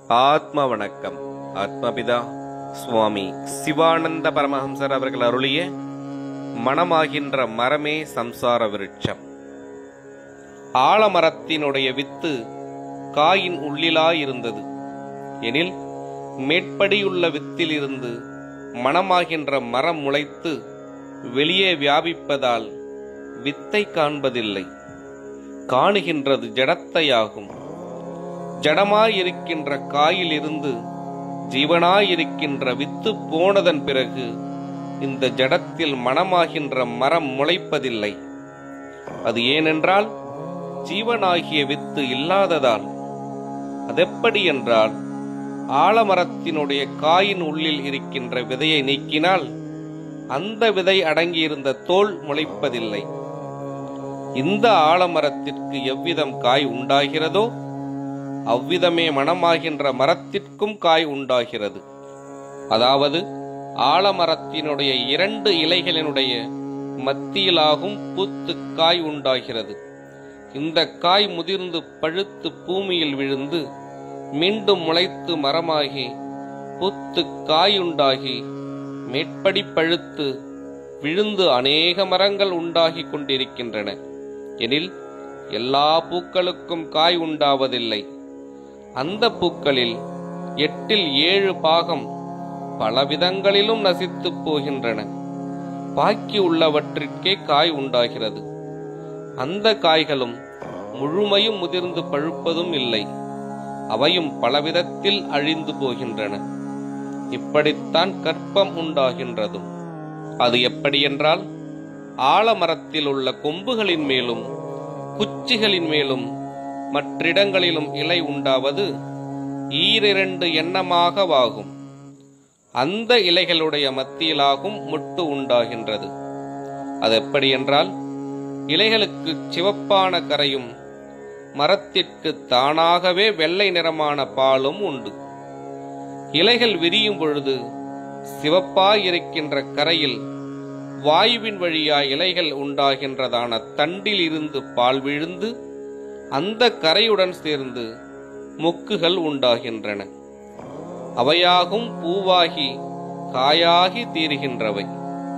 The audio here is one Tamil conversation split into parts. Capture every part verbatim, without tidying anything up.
ஆத்ம வணக்கம். ஆத்மபிதா சுவாமி சிவானந்த பரமஹம்சர் அவர்கள் அருளிய மனமாகின்ற மரமே சம்சார விருட்சம். ஆலமரத்தினுடைய வித்து காயின் உள்ளிலாயிருந்தது எனில், மேற்படியுள்ள வித்திலிருந்து மனமாகின்ற மரம் முளைத்து வெளியே வியாபிப்பதால் வித்தை காண்பதில்லை, காணுகின்றது ஜடத்தையாகும். ஜடமாயிருக்கின்ற காயிலிருந்து ஜீவனாயிருக்கின்ற வித்து போனதன் பிறகு இந்த ஜடத்தில் மனமாகின்ற மரம் முளைப்பதில்லை. அது ஏனென்றால் ஜீவனாகிய வித்து இல்லாததால். அதெப்படி என்றால், ஆலமரத்தினுடைய காயின் உள்ளில் இருக்கின்ற விதையை நீக்கினால் அந்த விதை அடங்கியிருந்த தோல் முளைப்பதில்லை. இந்த ஆலமரத்திற்கு எவ்விதம் காய் உண்டாகிறதோ அவ்விதமே மனமாகின்ற மரத்திற்கும் காய் உண்டாகிறது. அதாவது ஆலமரத்தினுடைய இரண்டு இலைகளினுடைய மத்தியிலாகும் பூத்து காய் உண்டாகிறது. இந்த காய் முதிர்ந்து பழுத்து பூமியில் விழுந்து மீண்டும் முளைத்து மரமாகி பூத்து காயுண்டாகி மேற்படி பழுத்து விழுந்து அநேக மரங்கள் உண்டாகி கொண்டிருக்கின்றன. எனில் எல்லா பூக்களுக்கும் காய் உண்டாவதில்லை. அந்த பூக்களில் எட்டில் ஏழு பாகம் பலவிதங்களிலும் நசித்து போகின்றன. பாக்கி உள்ளவற்றிற்கே காய் உண்டாகிறது. அந்த காய்களும் முழுமையும் முதிர்ந்து பழுப்பதும் இல்லை, அவையும் பலவிதத்தில் அழிந்து போகின்றன. இப்படித்தான் கற்பம் உண்டாகின்றதும். அது எப்படி என்றால், ஆலமரத்தில் உள்ள கொம்புகளின் மேலும் குச்சிகளின் மேலும் மற்றிடங்களிலும் இலை உண்டாவது ஈரிரண்டு எண்ணமாகவாகும். அந்த இலைகளுடைய மத்தியிலாகும் முட்டு உண்டாகின்றது. அது எப்படி என்றால், இலைகளுக்கு சிவப்பான கரையும் மரத்திற்கு தானாகவே வெள்ளை நிறமான பாலும் உண்டு. இலைகள் விரியும் பொழுது சிவப்பாயிருக்கின்ற கரையில் வாயுவின் வழியாய் இலைகள் உண்டாகின்றதான தண்டில் இருந்து பால் விழுந்து அந்த கரையுடன் சேர்ந்து மொக்குகள் உண்டாகின்றன. அவையாகும் பூவாகி காயாகி தீருகின்றவை.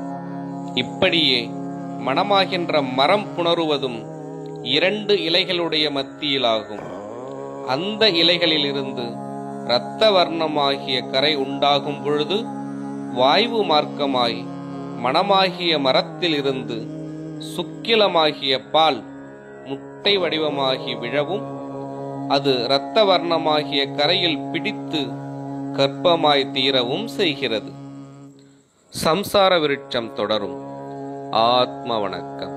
இப்படியே மனமாகின்ற மரம் புணருவதும் இரண்டு இலைகளுடைய மத்தியிலாகும். அந்த இலைகளில் இருந்து இரத்த வர்ணமாகிய கரை உண்டாகும் பொழுது வாயு மார்க்கமாய் மனமாகிய மரத்தில் இருந்து சுக்கிலமாகிய பால் முட்டை வடிவமாகி விழவும், அது இரத்த வர்ணமாகிய கரையில் பிடித்து கற்பமாய் தீரவும் செய்கிறது. சம்சார விருட்சம் தொடரும். ஆத்ம வணக்கம்.